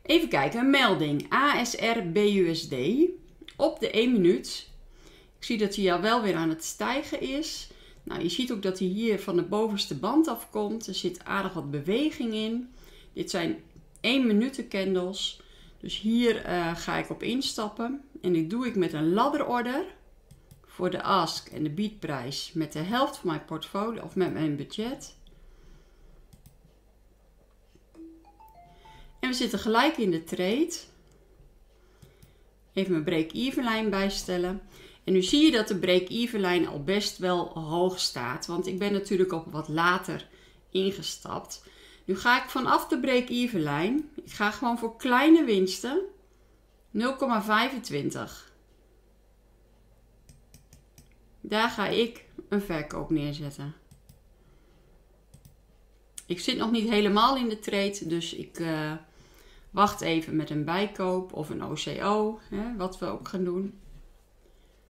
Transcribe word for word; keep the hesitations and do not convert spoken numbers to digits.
Even kijken, een melding. A S R B U S D op de één minuut. Ik zie dat hij al wel weer aan het stijgen is. Nou, je ziet ook dat hij hier van de bovenste band afkomt. Er zit aardig wat beweging in. Dit zijn één minuten candles. Dus hier uh, ga ik op instappen. En dit doe ik met een ladderorder. Voor de ask en de biedprijs met de helft van mijn portfolio of met mijn budget. En we zitten gelijk in de trade. Even mijn break-even lijn bijstellen. En nu zie je dat de break-even lijn al best wel hoog staat. Want ik ben natuurlijk ook wat later ingestapt. Nu ga ik vanaf de break-even lijn. Ik ga gewoon voor kleine winsten. nul komma vijfentwintig. Daar ga ik een verkoop neerzetten. Ik zit nog niet helemaal in de trade. Dus ik uh, wacht even met een bijkoop of een O C O. Hè, wat we ook gaan doen.